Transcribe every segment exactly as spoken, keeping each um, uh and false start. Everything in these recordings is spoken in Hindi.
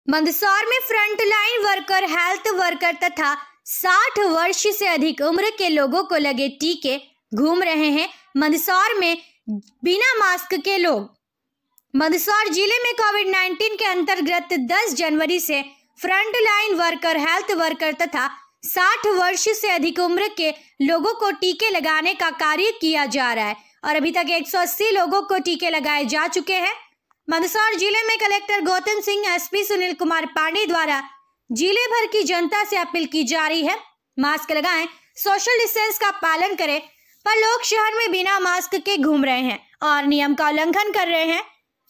मंदसौर में फ्रंटलाइन वर्कर, हेल्थ वर्कर तथा साठ वर्ष से अधिक उम्र के लोगों को लगे टीके। घूम रहे हैं मंदसौर में बिना मास्क के लोग। मंदसौर जिले में कोविड नाइन्टीन के अंतर्गत दस जनवरी से फ्रंटलाइन वर्कर, हेल्थ वर्कर तथा साठ वर्ष से अधिक उम्र के लोगों को टीके लगाने का कार्य किया जा रहा है और अभी तक एक सौ अस्सी लोगों को टीके लगाए जा चुके हैं। मंदसौर जिले में कलेक्टर गौतम सिंह, एसपी सुनील कुमार पांडे द्वारा जिले भर की जनता से अपील की जा रही है, मास्क लगाएं, सोशल डिस्टेंस का पालन करें, पर लोग शहर में बिना मास्क के घूम रहे हैं और नियम का उल्लंघन कर रहे हैं।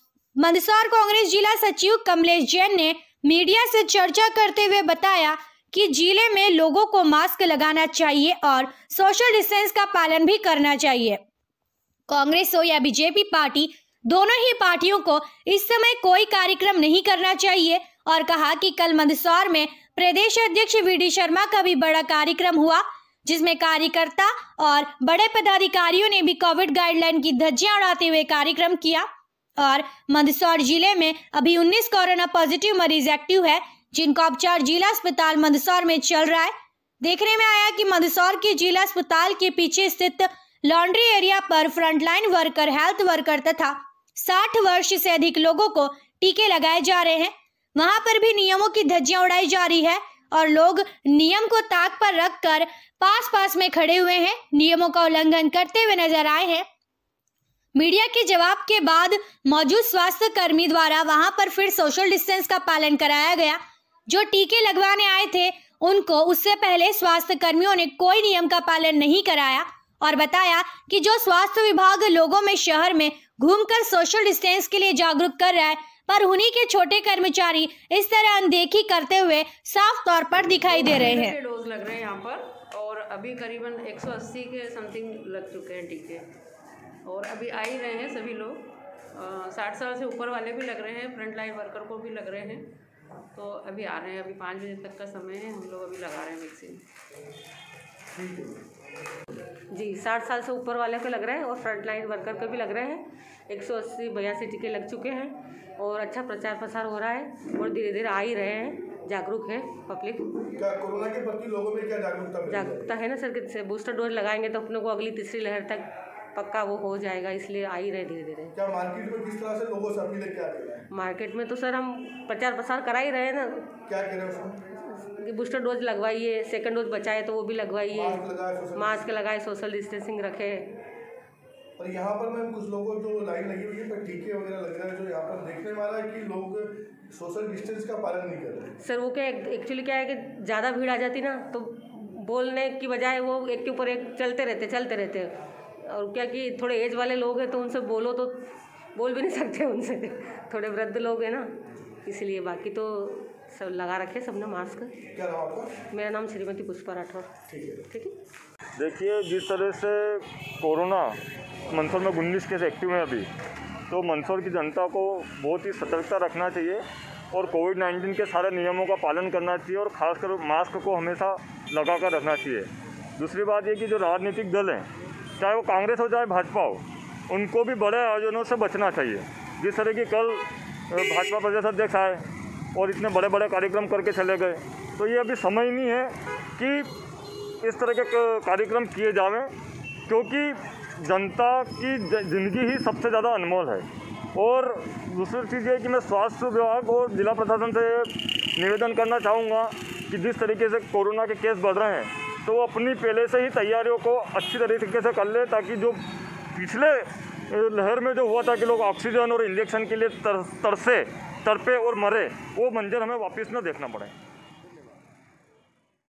मंदसौर कांग्रेस जिला सचिव कमलेश जैन ने मीडिया से चर्चा करते हुए बताया कि जिले में लोगों को मास्क लगाना चाहिए और सोशल डिस्टेंस का पालन भी करना चाहिए। कांग्रेस हो या बीजेपी पार्टी, दोनों ही पार्टियों को इस समय कोई कार्यक्रम नहीं करना चाहिए और कहा कि कल मंदसौर में प्रदेश अध्यक्ष वी डी शर्मा का भी बड़ा कार्यक्रम हुआ, जिसमें कार्यकर्ता और बड़े पदाधिकारियों ने भी कोविड गाइडलाइन की धज्जियां उड़ाते हुए कार्यक्रम किया। और मंदसौर जिले में अभी उन्नीस कोरोना पॉजिटिव मरीज एक्टिव है, जिनका उपचार जिला अस्पताल मंदसौर में चल रहा है। देखने में आया कि मंदसौर के जिला अस्पताल के पीछे स्थित लॉन्ड्री एरिया पर फ्रंटलाइन वर्कर, हेल्थ वर्कर तथा साठ वर्ष से अधिक लोगों को टीके लगाए जा रहे हैं। वहां पर भी नियमों की धज्जियां उड़ाई जा रही है और लोग नियम को ताक पर रखकर पास पास में खड़े हुए हैं, नियमों का उल्लंघन करते हुए नजर आए हैं। मीडिया के जवाब के बाद मौजूद स्वास्थ्य कर्मी द्वारा वहां पर फिर सोशल डिस्टेंस का पालन कराया गया। जो टीके लगवाने आए थे उनको उससे पहले स्वास्थ्य कर्मियों ने कोई नियम का पालन नहीं कराया और बताया कि जो स्वास्थ्य विभाग लोगों में शहर में घूमकर सोशल डिस्टेंस के लिए जागरूक कर रहा है, पर उन्हीं के छोटे कर्मचारी इस तरह अनदेखी करते हुए साफ तौर पर दिखाई दे रहे हैं। डोज लग रहे हैं यहाँ पर और अभी करीबन एक सौ अस्सी के समथिंग लग चुके हैं टीके और अभी आ ही रहे हैं सभी लोग। साठ साल से ऊपर वाले भी लग रहे हैं, फ्रंट लाइन वर्कर को भी लग रहे हैं, तो अभी आ रहे हैं। अभी पाँच बजे तक का समय है, हम लोग अभी लगा रहे हैं वैक्सीन। जी, साठ साल से ऊपर वाले को लग रहा है और फ्रंट लाइन वर्कर को भी लग रहे हैं। एक सौ अस्सी बयासी टीके लग चुके हैं और अच्छा प्रचार प्रसार हो रहा है और धीरे धीरे आ ही रहे हैं, जागरूक है पब्लिक। क्या कोरोना के प्रति लोगों में क्या जागरूकता जागरूकता है ना सर, कि बूस्टर डोज लगाएंगे तो अपने को अगली तीसरी लहर तक पक्का वो हो जाएगा, इसलिए आ ही रहे धीरे धीरे। क्या मार्केट में किस तरह से लोगों से अपील क्या कर रहे हैं? मार्केट में तो सर हम प्रचार प्रसार करा ही रहे हैं ना। क्या कह रहे हैं उसमें? कि बूस्टर डोज लगवाइए, सेकंड डोज बचाए तो वो भी लगवाइए, मास्क लगाए, सोशल डिस्टेंसिंग रखे। और यहाँ पर मैम कुछ लोगों जो लाइन लगी हुई है पर टीके वगैरह लग रहा है, जो यहाँ पर देखने में आ रहा है कि लोग सोशल डिस्टेंस का पालन नहीं कर रहे। सर वो क्या एक्चुअली क्या है कि ज़्यादा भीड़ आ जाती ना, तो बोलने की बजाय वो एक के ऊपर एक चलते रहते चलते रहते और क्या कि थोड़े एज वाले लोग हैं तो उनसे बोलो तो बोल भी नहीं सकते उनसे, थोड़े वृद्ध लोग हैं ना, इसलिए। बाकी तो सब लगा रखे सबने मास्क। क्या नाम आपका? मेरा नाम श्रीमती पुष्पा राठौर। ठीक है, ठीक है। देखिए, जिस तरह से कोरोना मंदसौर में उन्नीस केस एक्टिव हैं अभी, तो मंदसौर की जनता को बहुत ही सतर्कता रखना चाहिए और कोविड नाइन्टीन के सारे नियमों का पालन करना चाहिए और ख़ासकर मास्क को हमेशा लगा कर रखना चाहिए। दूसरी बात ये कि जो राजनीतिक दल हैं, चाहे वो कांग्रेस हो चाहे भाजपा हो, उनको भी बड़े आयोजनों से बचना चाहिए। जिस तरह की कल भाजपा प्रदेश अध्यक्ष आए और इतने बड़े बड़े कार्यक्रम करके चले गए, तो ये अभी समय नहीं है कि इस तरह के कार्यक्रम किए जावें, क्योंकि जनता की ज़िंदगी ही सबसे ज़्यादा अनमोल है। और दूसरी चीज़ ये कि मैं स्वास्थ्य विभाग और जिला प्रशासन से निवेदन करना चाहूँगा कि जिस तरीके से कोरोना के केस बढ़ रहे हैं, तो वो अपनी पहले से ही तैयारियों को अच्छी तरीके से कर ले, ताकि जो पिछले लहर में जो हुआ था कि लोग ऑक्सीजन और इंजेक्शन के लिए तर, तरसे तड़पे और मरे, वो मंजर हमें वापस न देखना पड़े।